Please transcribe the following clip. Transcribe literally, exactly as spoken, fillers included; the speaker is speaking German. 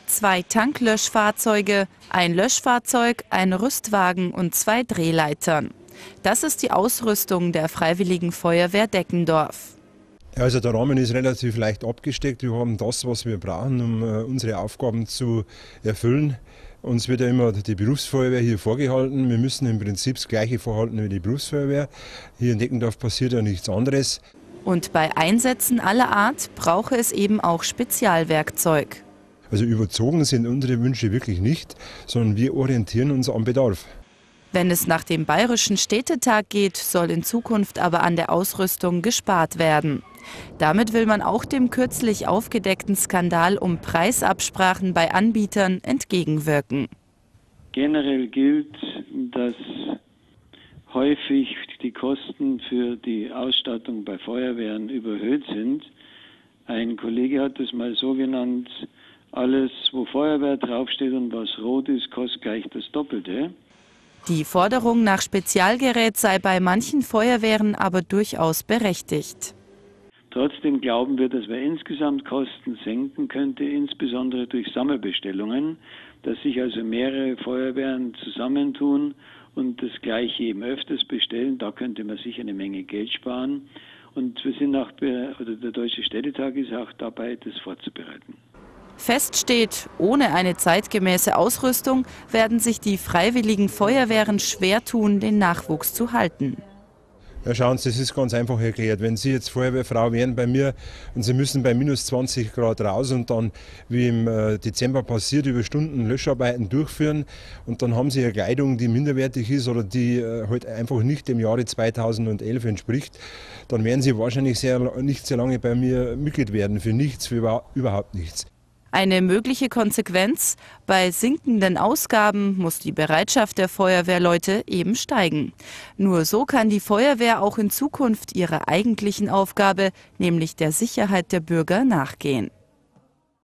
Zwei Tanklöschfahrzeuge, ein Löschfahrzeug, ein Rüstwagen und zwei Drehleitern. Das ist die Ausrüstung der Freiwilligen Feuerwehr Deckendorf. Also der Rahmen ist relativ leicht abgesteckt. Wir haben das, was wir brauchen, um unsere Aufgaben zu erfüllen. Uns wird ja immer die Berufsfeuerwehr hier vorgehalten. Wir müssen im Prinzip das Gleiche vorhalten wie die Berufsfeuerwehr. Hier in Deckendorf passiert ja nichts anderes. Und bei Einsätzen aller Art brauche es eben auch Spezialwerkzeug. Also überzogen sind unsere Wünsche wirklich nicht, sondern wir orientieren uns am Bedarf. Wenn es nach dem Bayerischen Städtetag geht, soll in Zukunft aber an der Ausrüstung gespart werden. Damit will man auch dem kürzlich aufgedeckten Skandal um Preisabsprachen bei Anbietern entgegenwirken. Generell gilt, dass häufig die Kosten für die Ausstattung bei Feuerwehren überhöht sind. Ein Kollege hat es mal so genannt: Alles, wo Feuerwehr draufsteht und was rot ist, kostet gleich das Doppelte. Die Forderung nach Spezialgerät sei bei manchen Feuerwehren aber durchaus berechtigt. Trotzdem glauben wir, dass wir insgesamt Kosten senken könnte, insbesondere durch Sammelbestellungen, dass sich also mehrere Feuerwehren zusammentun und das Gleiche eben öfters bestellen. Da könnte man sicher eine Menge Geld sparen. Und wir sind auch, oder der Deutsche Städtetag ist auch dabei, das vorzubereiten. Fest steht, ohne eine zeitgemäße Ausrüstung werden sich die Freiwilligen Feuerwehren schwer tun, den Nachwuchs zu halten. Ja, schauen Sie, das ist ganz einfach erklärt. Wenn Sie jetzt Feuerwehrfrau wären bei mir und Sie müssen bei minus zwanzig Grad raus und dann, wie im Dezember passiert, über Stunden Löscharbeiten durchführen und dann haben Sie eine Kleidung, die minderwertig ist oder die halt einfach nicht dem Jahre zweitausendelf entspricht, dann werden Sie wahrscheinlich sehr, nicht sehr lange bei mir Mitglied werden, für nichts, für überhaupt nichts. Eine mögliche Konsequenz: Bei sinkenden Ausgaben muss die Bereitschaft der Feuerwehrleute eben steigen. Nur so kann die Feuerwehr auch in Zukunft ihrer eigentlichen Aufgabe, nämlich der Sicherheit der Bürger, nachgehen.